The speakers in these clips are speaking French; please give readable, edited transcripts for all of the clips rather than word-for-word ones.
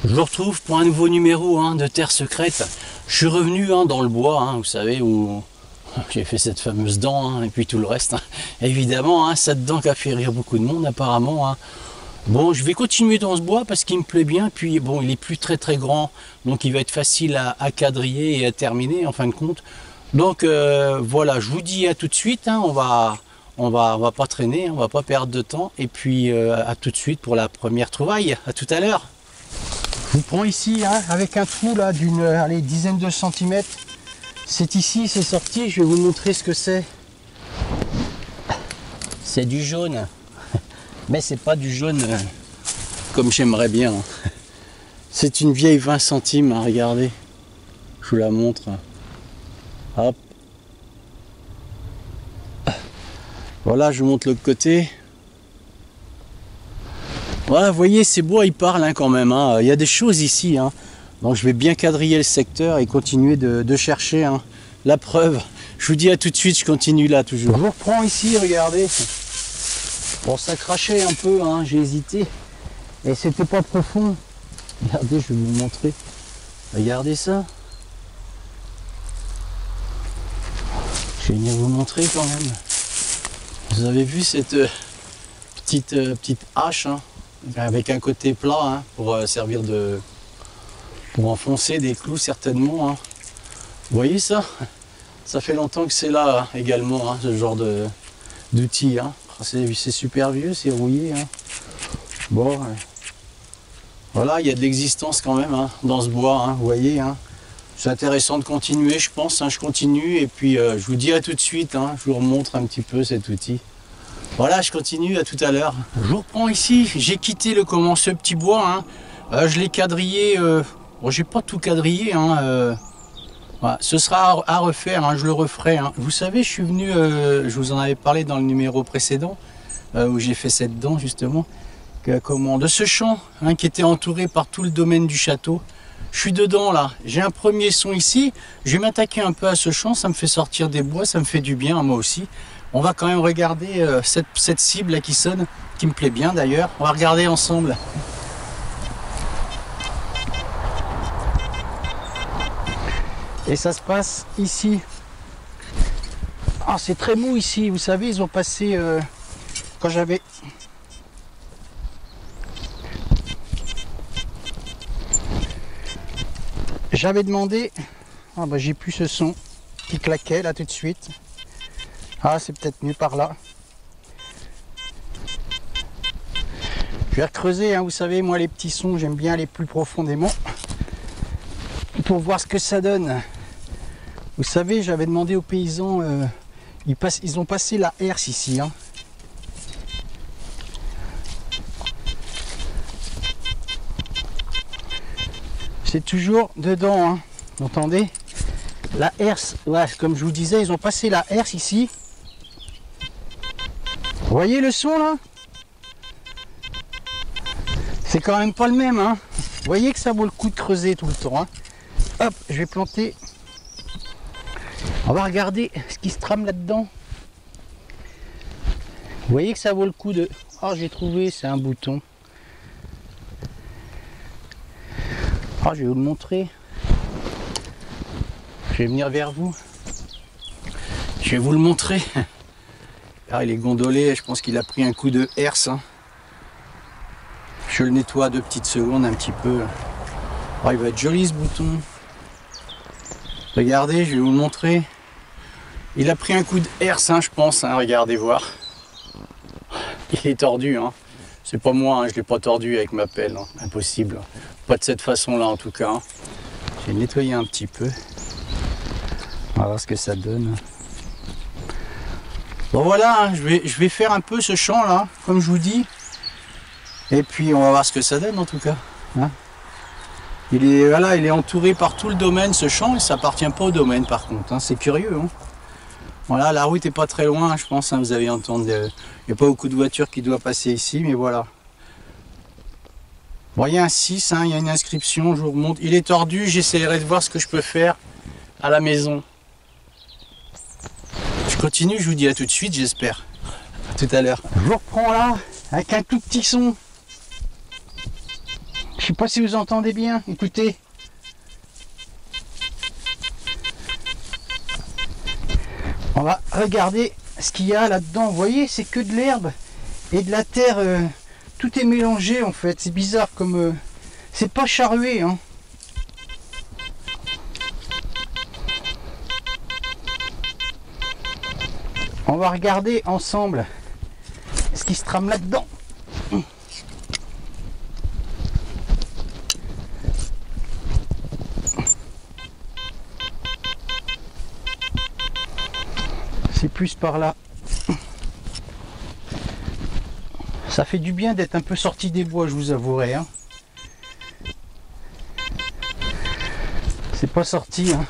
Je vous retrouve pour un nouveau numéro de Terre Secrète. Je suis revenu dans le bois, vous savez, où j'ai fait cette fameuse dent et puis tout le reste. Évidemment, cette dent qui a fait rire beaucoup de monde apparemment. Bon, je vais continuer dans ce bois parce qu'il me plaît bien. Puis bon, il est plus très grand, donc il va être facile à quadriller et à terminer en fin de compte. Donc voilà, je vous dis à tout de suite. On va pas traîner, on va pas perdre de temps. Et puis à tout de suite pour la première trouvaille. À tout à l'heure. Je vous prends ici avec un trou là d'une dizaine de centimètres. C'est ici, c'est sorti. Je vais vous montrer ce que c'est. C'est du jaune, mais c'est pas du jaune comme j'aimerais bien. C'est une vieille 20 centimes. Regardez, je vous la montre. Hop. Voilà, je vous montre l'autre côté. Voilà, vous voyez, ces bois, ils parlent quand même. Il y a des choses ici. Donc je vais bien quadriller le secteur et continuer de chercher la preuve. Je vous dis à tout de suite, je continue là toujours. Je vous reprends ici, regardez. Bon, ça crachait un peu, j'ai hésité. Et c'était pas profond. Regardez, je vais vous montrer. Regardez ça. Je vais venir vous montrer quand même. Vous avez vu cette petite hache avec un côté plat pour servir pour enfoncer des clous certainement. Vous voyez ça? Ça fait longtemps que c'est là également, ce genre d'outil. C'est super vieux, c'est rouillé. Bon, voilà, il y a de l'existence quand même dans ce bois, vous voyez. C'est intéressant de continuer, je pense. Je continue et puis je vous dis à tout de suite. Je vous remontre un petit peu cet outil. Voilà, je continue, à tout à l'heure. Je vous reprends ici. J'ai quitté ce petit bois. Je l'ai quadrillé. Bon, j'ai pas tout quadrillé. Voilà. Ce sera à refaire. Je le referai. Vous savez, je suis venu. Je vous en avais parlé dans le numéro précédent où j'ai fait cette dent justement. De ce champ qui était entouré par tout le domaine du château. Je suis dedans là, j'ai un premier son ici, je vais m'attaquer un peu à ce champ, ça me fait sortir des bois, ça me fait du bien moi aussi. On va quand même regarder cette cible là qui sonne, qui me plaît bien d'ailleurs, on va regarder ensemble. Et ça se passe ici. C'est très mou ici, vous savez, ils ont passé, quand j'avais... J'avais demandé, j'ai plus ce son qui claquait là tout de suite. C'est peut-être mieux par là. Je vais recreuser, vous savez, moi les petits sons, j'aime bien aller plus profondément pour voir ce que ça donne. Vous savez, j'avais demandé aux paysans, ils ont passé la herse ici. C'est toujours dedans, vous entendez? La herse, comme je vous disais, ils ont passé la herse ici. Vous voyez le son là? C'est quand même pas le même, Vous voyez que ça vaut le coup de creuser tout le temps, Hop, je vais planter. On va regarder ce qui se trame là-dedans. Vous voyez que ça vaut le coup de... j'ai trouvé, c'est un bouton. Je vais vous le montrer. Je vais venir vers vous. Je vais vous le montrer. Il est gondolé, je pense qu'il a pris un coup de herse. Je le nettoie 2 petites secondes un petit peu. Il va être joli ce bouton. Regardez, je vais vous le montrer. Il a pris un coup de herse, je pense. Regardez voir. Il est tordu. C'est pas moi, je l'ai pas tordu avec ma pelle. Impossible. Pas de cette façon-là en tout cas. Je vais nettoyer un petit peu. On va voir ce que ça donne. Bon voilà, je vais faire un peu ce champ là, comme je vous dis. Et puis on va voir ce que ça donne en tout cas. Il est entouré par tout le domaine ce champ et ça appartient pas au domaine par contre. C'est curieux. Voilà, la route est pas très loin, je pense. Vous avez entendu. Il n'y a pas beaucoup de voitures qui doivent passer ici, mais voilà. Bon, il y a un 6, il y a une inscription, je vous remonte. Il est tordu, j'essaierai de voir ce que je peux faire à la maison. Je continue, je vous dis à tout de suite, j'espère. À tout à l'heure. Je vous reprends là, avec un tout petit son. Je sais pas si vous entendez bien, écoutez. On va regarder ce qu'il y a là-dedans. Vous voyez, c'est que de l'herbe et de la terre. Tout est mélangé en fait. C'est bizarre comme... c'est pas charrué, hein. On va regarder ensemble ce qui se trame là-dedans. C'est plus par là. Ça fait du bien d'être un peu sorti des bois, je vous avouerai, hein. C'est pas sorti, hein.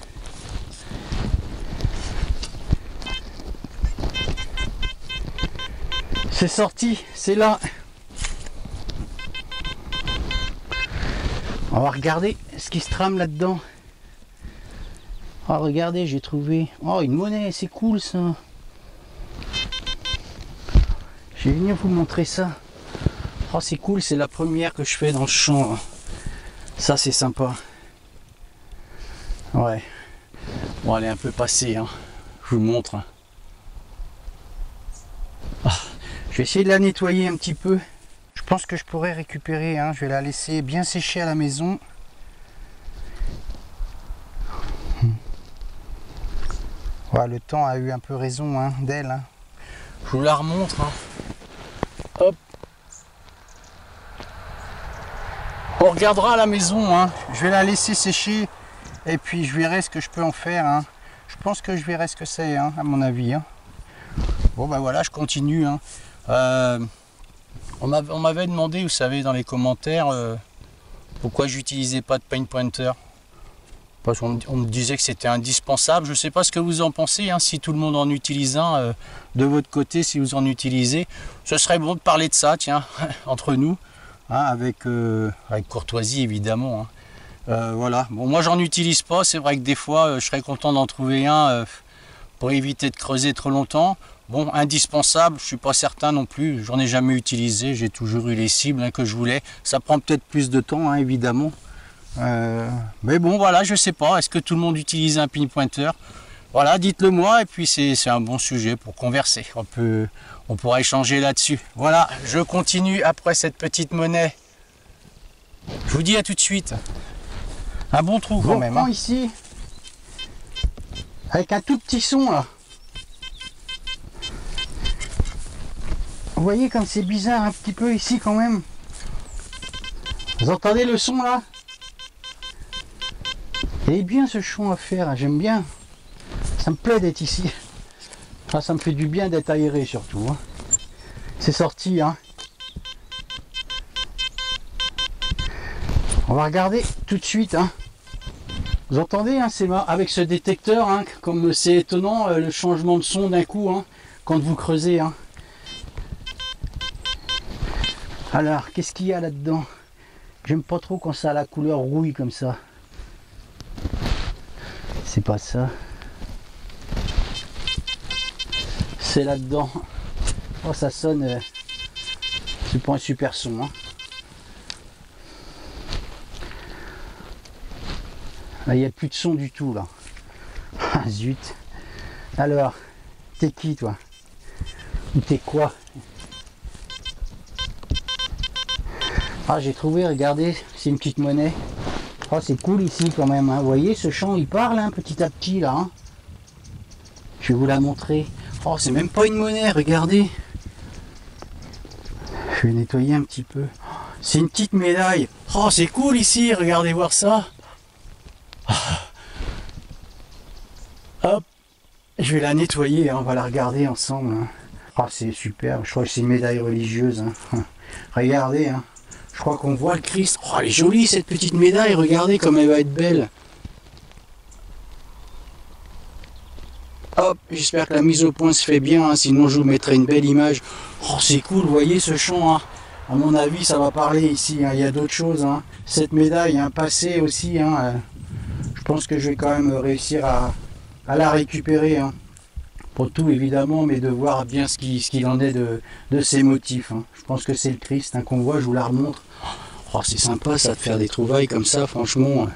C'est sorti, c'est là. On va regarder ce qui se trame là-dedans. Oh, regardez, j'ai trouvé... Oh, une monnaie, c'est cool ça. Je vais venir vous montrer ça. Oh, c'est cool, c'est la première que je fais dans le champ. Ça, c'est sympa. Ouais. Bon, elle est un peu passée, hein. Je vous montre. Je vais essayer de la nettoyer un petit peu. Je pense que je pourrais récupérer, hein. Je vais la laisser bien sécher à la maison. Ouais, le temps a eu un peu raison, hein, d'elle, hein. Je vous la remontre, hein. Hop. On regardera à la maison, hein. Je vais la laisser sécher et puis je verrai ce que je peux en faire, hein. Je pense que je verrai ce que c'est, hein, à mon avis, hein. Bon ben voilà, je continue, hein. On m'avait demandé, vous savez, dans les commentaires, pourquoi j'utilisais pas de paint pointer. Parce qu'on me disait que c'était indispensable. Je ne sais pas ce que vous en pensez, hein, si tout le monde en utilise un de votre côté, si vous en utilisez. Ce serait bon de parler de ça, tiens, entre nous, hein, avec courtoisie évidemment, hein. Voilà, bon, moi j'en utilise pas, c'est vrai que des fois je serais content d'en trouver un pour éviter de creuser trop longtemps. Bon, indispensable, je suis pas certain non plus, j'en ai jamais utilisé, j'ai toujours eu les cibles, hein, que je voulais. Ça prend peut-être plus de temps, hein, évidemment. Mais bon, voilà, je sais pas, est-ce que tout le monde utilise un pin pointer? Voilà, dites-le moi, et puis c'est un bon sujet pour converser. On pourra échanger là-dessus. Voilà, je continue après cette petite monnaie. Je vous dis à tout de suite. Un bon trou quand même. Hein. Ici, avec un tout petit son là. Vous voyez comme c'est bizarre un petit peu ici quand même. Vous entendez le son là? Il est bien ce chant à faire, j'aime bien. Ça me plaît d'être ici. Ah, ça me fait du bien d'être aéré surtout. Hein. C'est sorti. Hein. On va regarder tout de suite. Hein. Vous entendez, hein, c'est avec ce détecteur, hein, comme c'est étonnant le changement de son d'un coup, hein, quand vous creusez. Hein. Alors, qu'est-ce qu'il y a là-dedans? J'aime pas trop quand ça a la couleur rouille comme ça. C'est pas ça. C'est là-dedans. Oh, ça sonne. C'est pas un super son. Hein. Là, il n'y a plus de son du tout là. Ah, zut. Alors, t'es qui toi? Ou t'es quoi? Ah, j'ai trouvé, regardez, c'est une petite monnaie. Oh, c'est cool ici quand même. Hein. Vous voyez, ce champ, il parle hein, petit à petit là. Hein. Je vais vous la montrer. Oh, c'est même pas une monnaie, regardez. Je vais nettoyer un petit peu. C'est une petite médaille. Oh, c'est cool ici, regardez voir ça. Hop, je vais la nettoyer, hein. On va la regarder ensemble. Hein. Oh, c'est super, je crois que c'est une médaille religieuse. Hein. Regardez, hein. Je crois qu'on voit le Christ. Oh, elle est jolie cette petite médaille, regardez comme elle va être belle. Hop, j'espère que la mise au point se fait bien, hein, sinon je vous mettrai une belle image. Oh, c'est cool, vous voyez ce champ, hein. À mon avis, ça va parler ici, hein. Il y a d'autres choses. Hein. Cette médaille, un passé aussi, hein. Je pense que je vais quand même réussir à la récupérer. Hein. Pour tout évidemment, mais de voir bien ce qu'il en est de ces motifs. Hein. Je pense que c'est le Christ hein, qu'on voit, je vous la remontre. Oh, c'est sympa ça de faire des trouvailles comme ça, franchement.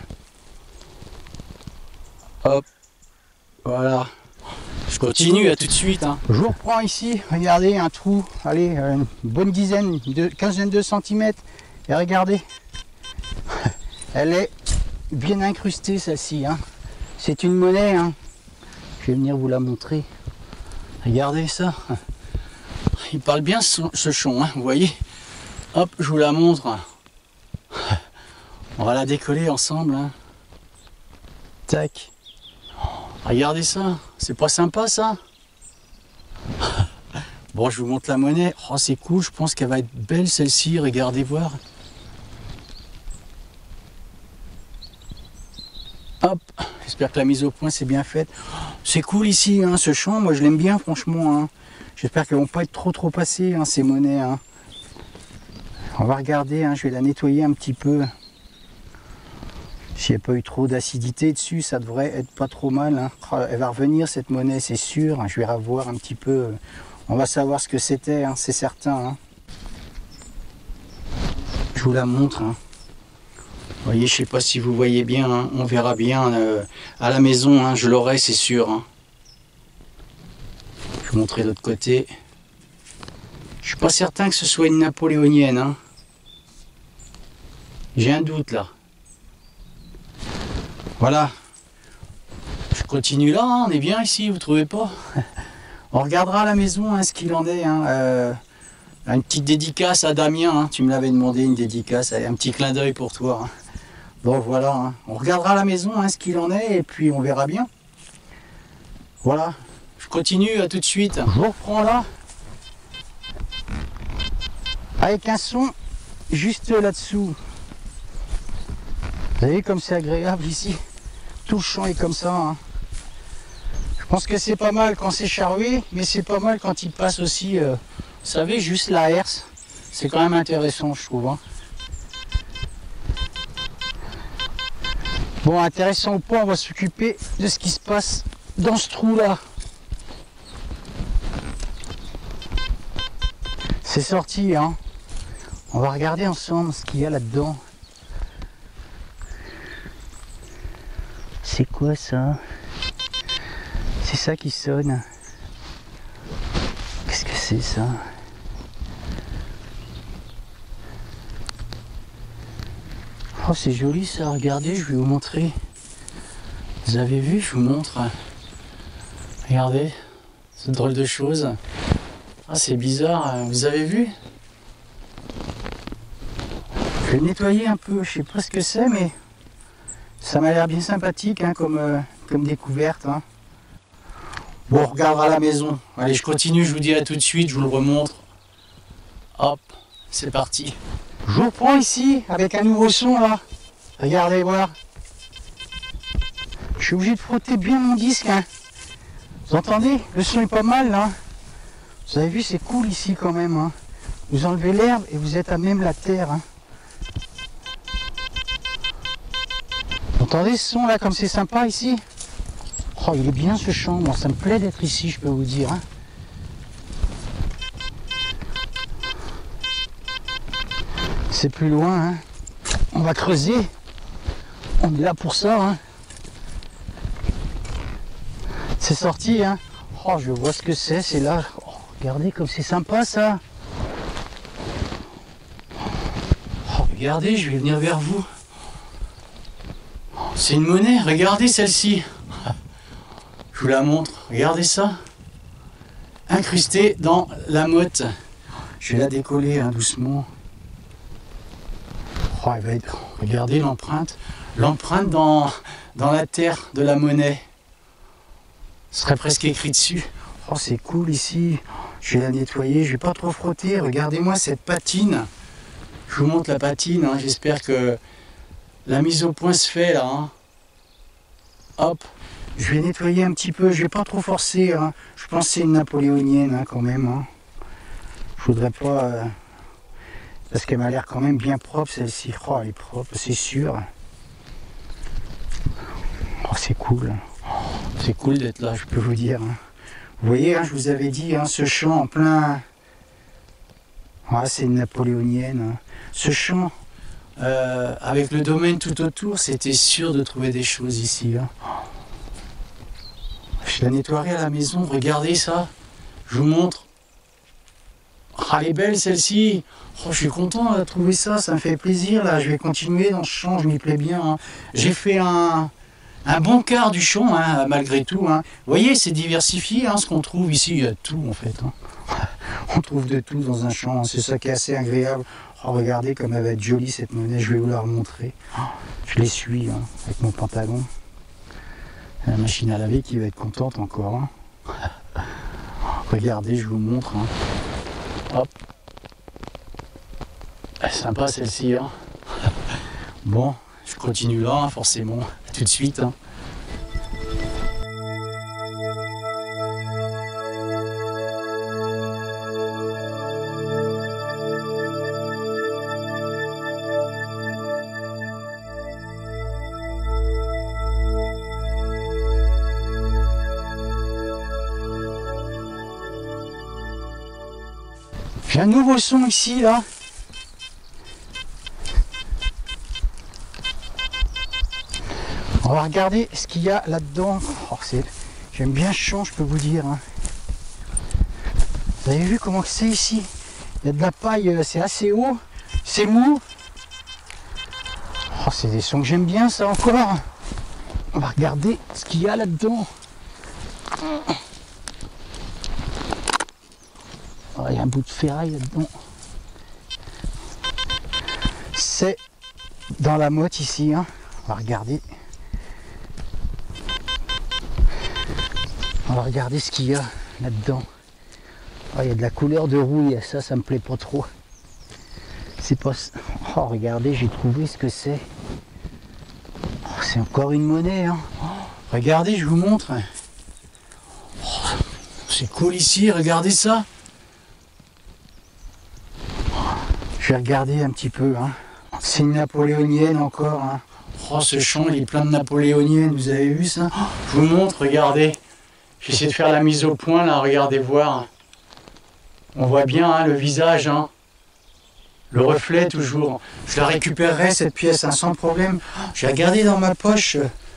Hop, voilà. Je continue, à tout de suite. Hein. Je vous reprends ici, regardez un trou, allez, une bonne dizaine, quinzaine de centimètres. Et regardez, elle est bien incrustée celle-ci. Hein. C'est une monnaie. Hein. Je vais venir vous la montrer. Regardez ça. Il parle bien ce chon, hein, vous voyez. Hop, je vous la montre. On va la décoller ensemble. Hein. Tac. Regardez ça, c'est pas sympa ça? Bon, je vous montre la monnaie. Oh, c'est cool, je pense qu'elle va être belle celle-ci, regardez voir. Hop, j'espère que la mise au point c'est bien faite. C'est cool ici, hein, ce champ, moi je l'aime bien franchement. Hein. J'espère qu'elles vont pas être trop passées, hein, ces monnaies. Hein. On va regarder, hein, je vais la nettoyer un petit peu. S'il n'y a pas eu trop d'acidité dessus, ça devrait être pas trop mal. Hein. Elle va revenir cette monnaie, c'est sûr. Je vais revoir un petit peu. On va savoir ce que c'était, hein, c'est certain. Hein. Je vous la montre. Hein. Vous voyez, je ne sais pas si vous voyez bien. Hein. On verra bien à la maison. Hein. Je l'aurai, c'est sûr. Hein. Je vais vous montrer de l'autre côté. Je suis pas certain que ce soit une napoléonienne. Hein. J'ai un doute là. Voilà, je continue là, hein, on est bien ici, vous trouvez pas? On regardera à la maison hein, ce qu'il en est. Hein, une petite dédicace à Damien, hein, tu me l'avais demandé, une dédicace, un petit clin d'œil pour toi. Hein. Bon voilà, hein, on regardera à la maison hein, ce qu'il en est et puis on verra bien. Voilà, je continue, à tout de suite. Je vous reprends là, avec un son juste là-dessous. Vous savez comme c'est agréable ici. Tout le champ est comme ça. Hein. Je pense que c'est pas mal quand c'est charrué, mais c'est pas mal quand il passe aussi, vous savez, juste la herse. C'est quand même intéressant, je trouve. Hein. Bon, intéressant ou pas, on va s'occuper de ce qui se passe dans ce trou-là. C'est sorti, hein. On va regarder ensemble ce qu'il y a là-dedans. C'est quoi ça? C'est ça qui sonne. Qu'est-ce que c'est ça? Oh, c'est joli ça, regardez, je vais vous montrer. Vous avez vu, je vous montre. Regardez, c'est drôle de chose. Ah, c'est bizarre, vous avez vu? Je vais le nettoyer un peu, je sais pas ce que c'est, mais ça m'a l'air bien sympathique hein, comme découverte. Hein. Bon, on regardera à la maison. Allez, je continue, je vous dis à tout de suite, je vous le remontre. Hop, c'est parti. Je vous reprends ici avec un nouveau son là. Regardez voir. Je suis obligé de frotter bien mon disque. Hein. Vous entendez? Le son est pas mal là. Vous avez vu, c'est cool ici quand même. Hein. Vous enlevez l'herbe et vous êtes à même la terre. Hein. Vous entendez ce son là comme c'est sympa ici? Oh, il est bien ce champ, moi ça me plaît d'être ici, je peux vous dire. Hein. C'est plus loin, hein. On va creuser. On est là pour ça. Hein. C'est sorti. Hein. Oh, je vois ce que c'est là. Oh, regardez comme c'est sympa ça. Oh, regardez, je vais venir vers vous. C'est une monnaie, regardez celle-ci. Je vous la montre, regardez ça. Incrustée dans la motte. Je vais la décoller hein, doucement. Oh, elle va être... Regardez l'empreinte. L'empreinte dans la terre de la monnaie. Ce serait presque écrit dessus. Oh, c'est cool ici. Je vais la nettoyer, je vais pas trop frotter. Regardez-moi cette patine. Je vous montre la patine. Hein. J'espère que la mise au point se fait là. Hein. Hop. Je vais nettoyer un petit peu, je vais pas trop forcer. Hein. Je pense que c'est une napoléonienne hein, quand même. Hein. Je voudrais pas... parce qu'elle m'a l'air quand même bien propre celle-ci. Oh, elle est propre, c'est sûr. Oh, c'est cool. C'est cool d'être là, je peux vous dire. Hein. Vous voyez, hein, je vous avais dit, hein, ce champ en plein... Ah, c'est une napoléonienne. Hein. Ce champ avec le domaine tout autour, c'était sûr de trouver des choses ici. Hein. Je la nettoierai à la maison, regardez ça. Je vous montre. Ah, elle est belle celle-ci. Oh, je suis content de trouver ça, ça me fait plaisir. Là, je vais continuer dans ce champ, je m'y plais bien. Hein. J'ai fait un bon quart du champ, hein, malgré tout. Hein. Vous voyez, c'est diversifié, hein, ce qu'on trouve ici. Il y a tout en fait. Hein. On trouve de tout dans un champ, c'est ça qui est assez agréable. Oh, regardez comme elle va être jolie cette monnaie, je vais vous la remontrer. Oh, je l'essuie hein, avec mon pantalon. La machine à laver qui va être contente encore. Hein. Regardez, je vous montre. Hein. Hop. Elle est sympa celle-ci. Hein. Bon, je continue là, hein, forcément. À tout de suite. Hein. J'ai un nouveau son ici, là. On va regarder ce qu'il y a là-dedans. Oh, j'aime bien ce champ, je peux vous dire. Hein. Vous avez vu comment c'est ici? Il y a de la paille, c'est assez haut, c'est mou. Oh, c'est des sons que j'aime bien, ça encore. On va regarder ce qu'il y a là-dedans. Oh, il y a un bout de ferraille là-dedans. C'est dans la motte ici. Hein. On va regarder. On va regarder ce qu'il y a là-dedans. Oh, il y a de la couleur de rouille. Ça me plaît pas trop. C'est pas... Oh, regardez, j'ai trouvé ce que c'est. Oh, c'est encore une monnaie. Hein. Oh, regardez, je vous montre. Oh, c'est cool ici, regardez ça. Je vais regarder un petit peu. Hein. C'est une napoléonienne encore. Hein. Oh, ce champ, il est plein de napoléoniennes. Vous avez vu ça? Oh, je vous montre, regardez. J'essaie de faire la mise au point, là. Regardez voir. On voit bien hein, le visage. Hein. Le reflet, toujours. Je la récupérerai, cette pièce, hein, sans problème. J'ai regardé dans ma poche.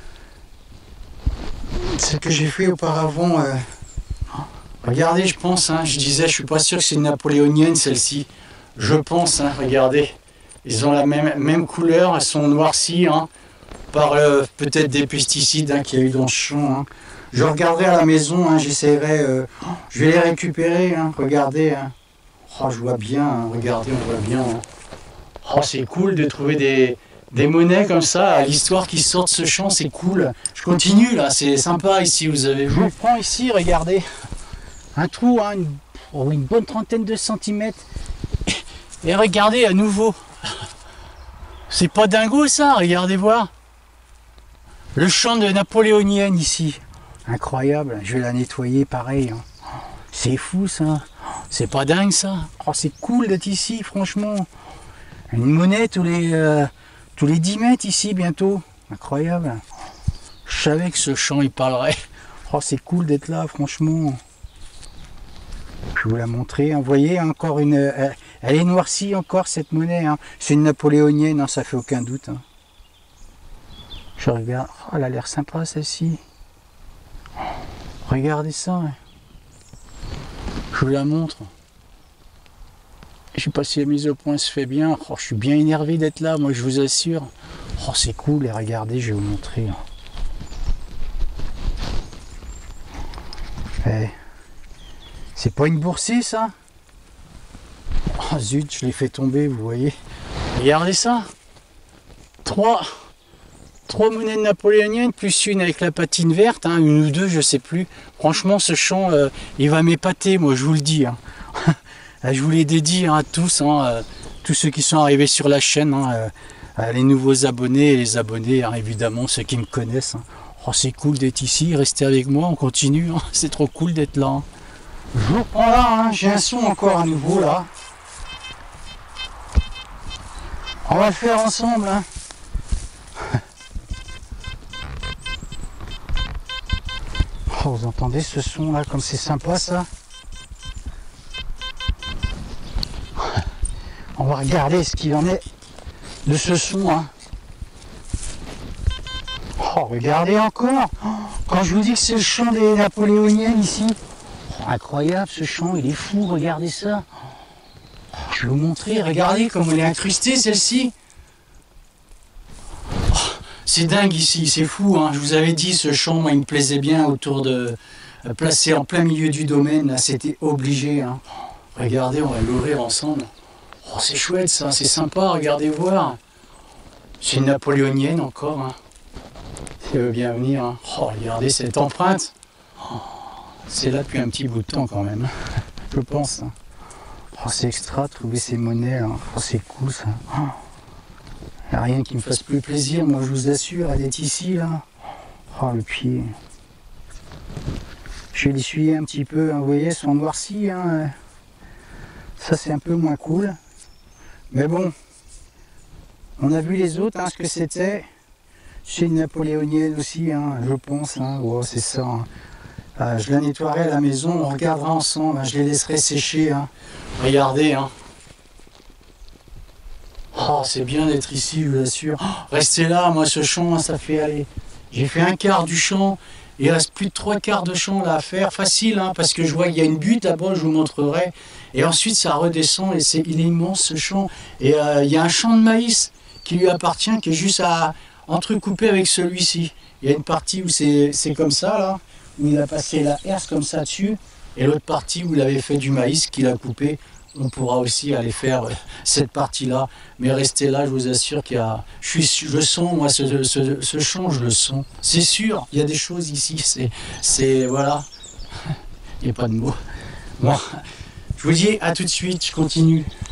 Ce que j'ai fait auparavant. Regardez, je pense. Hein, je disais, je suis pas sûr que c'est une napoléonienne, celle-ci. Je pense, hein, regardez, ils ont la même couleur, elles sont noircies hein, par peut-être des pesticides hein, qu'il y a eu dans ce champ. Hein. Je regarderai à la maison, hein, j'essaierai, je vais les récupérer, hein, regardez. Hein. Oh, je vois bien, hein, regardez, on voit bien. Hein. Oh, c'est cool de trouver des monnaies comme ça, à l'histoire qui sort de ce champ, c'est cool. Je continue là, c'est sympa ici, vous avez vu. Je prends ici, regardez, un trou, hein, une bonne trentaine de centimètres. Et regardez à nouveau. C'est pas dingo ça, regardez voir. Le champ de napoléonienne ici. Incroyable, je vais la nettoyer pareil. Hein. C'est fou ça. C'est pas dingue ça. Oh, c'est cool d'être ici, franchement. Une monnaie tous les 10 mètres ici bientôt. Incroyable. Je savais que ce champ il parlerait. Oh, c'est cool d'être là, franchement. Je vais vous la montrer. Vous voyez, encore une... Elle est noircie encore, cette monnaie. Hein. C'est une napoléonienne, hein, ça fait aucun doute. Hein. Je regarde. Oh, elle a l'air sympa, celle-ci. Regardez ça. Hein. Je vous la montre. Je sais pas si la mise au point se fait bien. Oh, je suis bien énervé d'être là, moi, je vous assure. Oh, c'est cool. Et regardez, je vais vous montrer. Hein. C'est pas une boursée, ça? Oh zut, je l'ai fait tomber, vous voyez. Regardez ça. Trois monnaies napoléoniennes, plus une avec la patine verte, hein, une ou deux, je sais plus. Franchement, ce champ, il va m'épater, moi, je vous le dis. Hein. Je vous les dédie hein, à tous, hein, tous ceux qui sont arrivés sur la chaîne, hein, les nouveaux abonnés et les abonnés, hein, évidemment, ceux qui me connaissent. Hein. Oh, c'est cool d'être ici, restez avec moi, on continue. Hein. C'est trop cool d'être là. Hein. Je reprends là, hein, j'ai un son encore à nouveau là. On va le faire ensemble. Hein. Oh, vous entendez ce son là, comme c'est sympa ça. On va regarder ce qu'il en est de ce son. Hein. Oh, regardez encore. Oh, quand je vous dis que c'est le chant des napoléoniennes ici. Oh, incroyable ce chant, il est fou, regardez ça. Oh, je vais vous montrer, regardez comme elle est incrustée celle-ci. Oh, c'est dingue ici, c'est fou. Hein. Je vous avais dit, ce chant, moi, il me plaisait bien autour de... placé en plein milieu du domaine, là, c'était obligé. Hein. Regardez, on va l'ouvrir ensemble. Oh, c'est chouette ça, c'est sympa, regardez voir. C'est une napoléonienne encore. Hein. Si elle veut bien venir. Hein. Oh, regardez cette empreinte. Oh, c'est là depuis un petit bout de temps quand même, je pense. Hein. Oh, c'est extra, trouver ces monnaies. Hein. Oh, c'est cool ça. Oh. Il n'y a rien qui me fasse plus plaisir, moi je vous assure, elle est ici là. Oh, le pied. Je vais l'essuyer un petit peu, hein. Vous voyez, elles sont noircies. Hein. Ça c'est un peu moins cool. Mais bon, on a vu les autres, hein, ce que c'était. C'est une napoléonienne aussi, hein, je pense. Hein. Oh, c'est ça. Hein. Je la nettoierai à la maison, on regardera ensemble. Hein. Je les laisserai sécher. Hein. Regardez. Hein. Oh, c'est bien d'être ici, je vous assure. Oh, restez là, moi ce champ, ça fait aller. J'ai fait un quart du champ. Il reste plus de 3/4 de champ là à faire, facile, hein, parce que je vois qu'il y a une butte là-bas, je vous montrerai. Et ensuite ça redescend et il est immense ce champ. Et il y a un champ de maïs qui lui appartient, qui est juste à entrecoupé avec celui-ci. Il y a une partie où c'est comme ça là, où il a passé la herse comme ça dessus, et l'autre partie où il avait fait du maïs qu'il a coupé. On pourra aussi aller faire cette partie-là. Mais restez là, je vous assure qu'il y a... Je sens, moi, ce champ, je le sens. C'est sûr, il y a des choses ici, c'est voilà. Il n'y a pas de mots. Bon, je vous dis à tout de suite, je continue.